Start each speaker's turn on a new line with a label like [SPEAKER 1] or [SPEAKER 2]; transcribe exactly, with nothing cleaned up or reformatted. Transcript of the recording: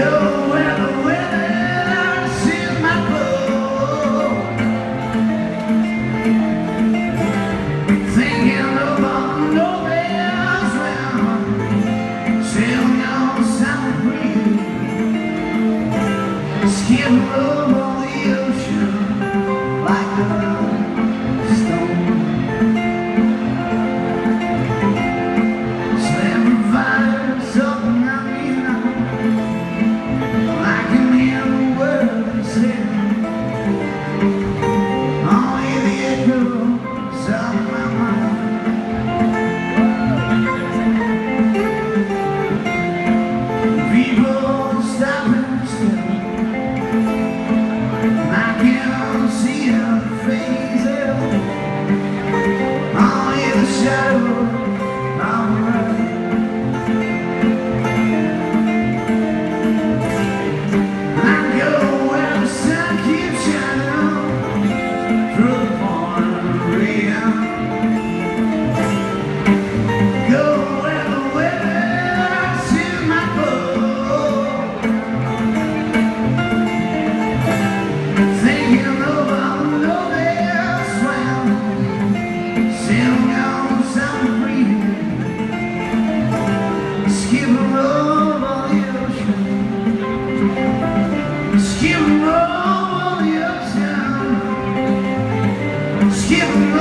[SPEAKER 1] Skip over the ocean like a stone. Slam vibes up and I mean I can hear the words said. Only the echoes of my mind. People stop and still. I can't see her face. Only the shadow of her. I go where the sun keeps shining through the pouring rain. Go where the weather's in my boat. Thinking about no best swim, sailing on some breeze, skipping over the ocean, skipping over the ocean, skipping